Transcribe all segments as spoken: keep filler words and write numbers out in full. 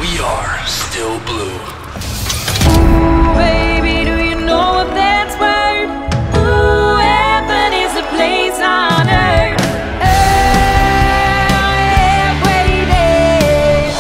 We are still blue. Ooh, baby, do you know what that's worth? Ooh, heaven is a place on earth. Oh, yeah, baby.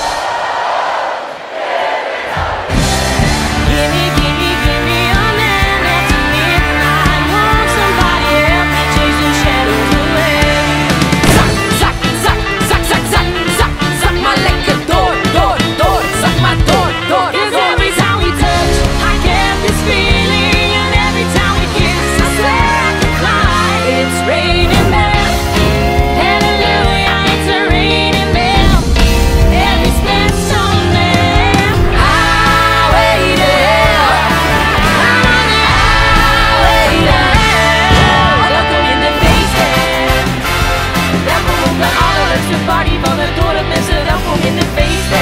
Give me, give me, give me a man after midnight. Want somebody help me chase the shadows away. Suck, suck, suck, suck, suck, suck, suck, suck my liquor door, door, door, suck my door, door. 'Cause every time we touch, I get this feeling, and every time we kiss, I swear I can fly. It's raining men, hallelujah, it's a raining men. Every special man, highway to hell. I'm on the highway to hell. Look 'em in the face, man. Welkom op de allerleukste party van het dorp, mensen, welkom in de feest.